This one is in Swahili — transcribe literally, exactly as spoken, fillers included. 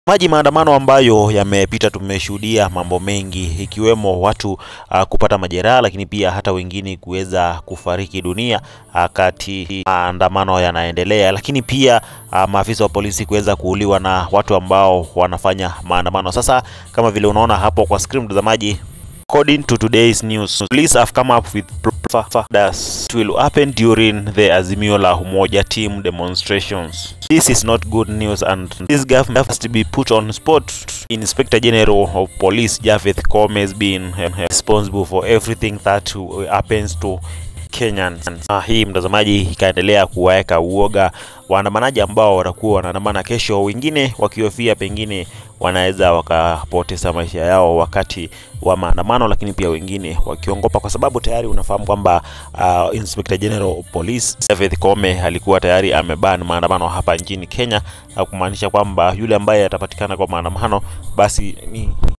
Maji maandamano ambayo yamepita tumeshuhudia mambo mengi ikiwemo watu uh, kupata majeraha, lakini pia hata wengine kuweza kufariki dunia uh, kati maandamano yanaendelea, lakini pia uh, maafisa wa polisi kuweza kuuliwa na watu ambao wanafanya maandamano. Sasa kama vile unaona hapo kwa screen mtazamaji, according to today's news, police have come up with factors that will happen during the Azimio la Umoja team demonstrations. This is not good news, and this government has to be put on spot. Inspector General of Police Javeth Koome has been responsible for everything that happens to Kenyans. Ah, hii mtazamaji ikaendelea kuwaeka uoga waandamanaji ambao watakuwa wanaandamana kesho, wengine wakihofia pengine wanaweza wakapoteza maisha yao wakati wa maandamano, lakini pia wengine wakiongopa kwa sababu tayari unafahamu kwamba uh, Inspector General of Police Javeth Koome alikuwa tayari ameban maandamano hapa nchini Kenya, kumaanisha kwamba yule ambaye atapatikana kwa maandamano basi ni